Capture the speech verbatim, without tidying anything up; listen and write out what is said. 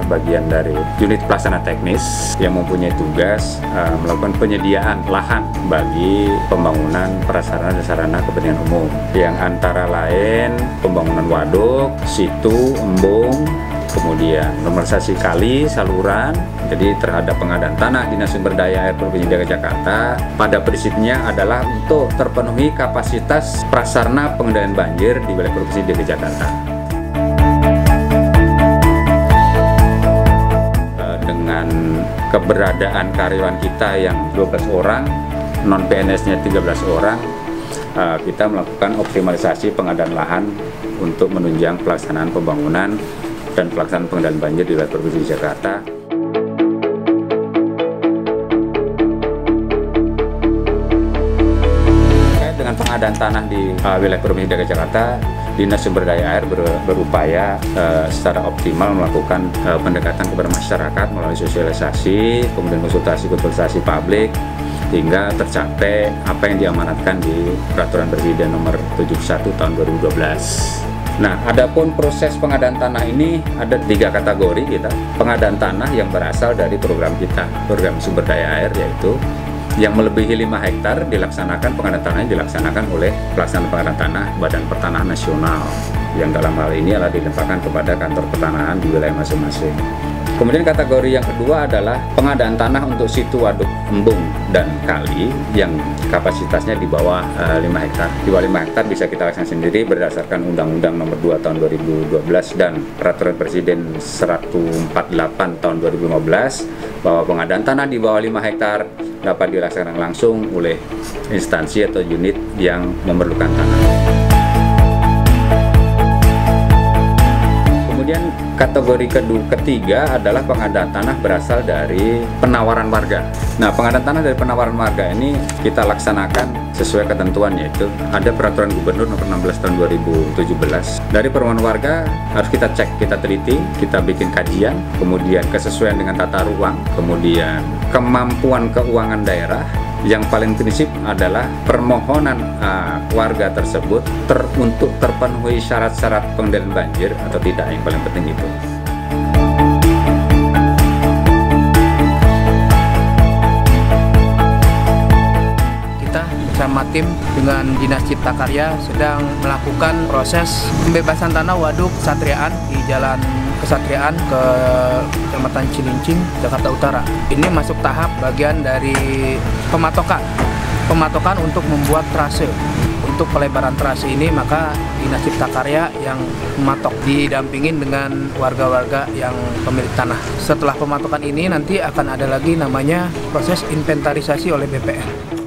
bagian dari unit pelaksana teknis yang mempunyai tugas uh, melakukan penyediaan lahan bagi pembangunan prasarana dan sarana kepentingan umum yang antara lain pembangunan waduk, situ, embung, kemudian normalisasi kali, saluran. Jadi terhadap pengadaan tanah Dinas Sumber Daya Air Provinsi D K I Jakarta pada prinsipnya adalah untuk terpenuhi kapasitas prasarana pengendalian banjir di wilayah Provinsi D K I Jakarta. Dengan keberadaan karyawan kita yang dua belas orang, non P N S-nya tiga belas orang, kita melakukan optimalisasi pengadaan lahan untuk menunjang pelaksanaan pembangunan dan pelaksanaan pengendalian banjir di wilayah Provinsi Jakarta. Terkait dengan pengadaan tanah di uh, wilayah Provinsi D K I Jakarta, Dinas Sumber Daya Air ber, berupaya uh, secara optimal melakukan uh, pendekatan kepada masyarakat melalui sosialisasi, kemudian konsultasi-konsultasi publik, hingga tercapai apa yang diamanatkan di Peraturan Presiden Nomor tujuh puluh satu Tahun dua ribu dua belas. Nah, adapun proses pengadaan tanah ini ada tiga kategori kita. Pengadaan tanah yang berasal dari program kita, program sumber daya air, yaitu yang melebihi lima hektar dilaksanakan pengadaan tanah dilaksanakan oleh pelaksana pengadaan tanah Badan Pertanahan Nasional, yang dalam hal ini adalah dilimpahkan kepada kantor pertanahan di wilayah masing-masing. Kemudian kategori yang kedua adalah pengadaan tanah untuk situ, waduk, embung, dan kali yang kapasitasnya di bawah uh, lima hektar. Di bawah lima hektar bisa kita laksanakan sendiri berdasarkan Undang-Undang Nomor dua Tahun dua ribu dua belas dan Peraturan Presiden seratus empat puluh delapan Tahun dua ribu lima belas bahwa pengadaan tanah di bawah lima hektar dapat dilaksanakan langsung oleh instansi atau unit yang memerlukan tanah. Kemudian kategori kedua, ketiga adalah pengadaan tanah berasal dari penawaran warga. Nah, pengadaan tanah dari penawaran warga ini kita laksanakan sesuai ketentuan, yaitu ada Peraturan Gubernur Nomor enam belas Tahun dua ribu tujuh belas. Dari permohonan warga harus kita cek, kita teliti, kita bikin kajian, kemudian kesesuaian dengan tata ruang, kemudian kemampuan keuangan daerah. Yang paling prinsip adalah permohonan uh, warga tersebut ter, untuk terpenuhi syarat-syarat pengendalian banjir atau tidak, yang paling penting itu. Kita bersama tim dengan Dinas Cipta Karya sedang melakukan proses pembebasan tanah waduk Kesatriaan di Jalan Kesatriaan ke Kecamatan Cilincing, Jakarta Utara. Ini masuk tahap bagian dari pematokan. Pematokan untuk membuat trase. Untuk pelebaran trase ini maka Dinas Cipta Karya yang mematok, didampingin dengan warga-warga yang pemilik tanah. Setelah pematokan ini nanti akan ada lagi namanya proses inventarisasi oleh B P N.